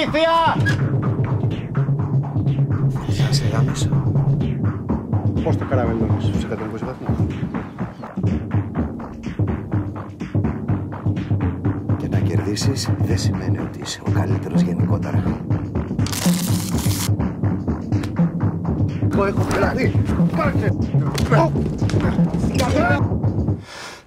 Βοήθεια! Θα σε γάμισω. Πώς το καραβελώνεις στους 120 βαθμούς? Και να κερδίσεις δεν σημαίνει ότι είσαι ο καλύτερος γενικότερα. Εγώ έχω πλανή! Πάρτε!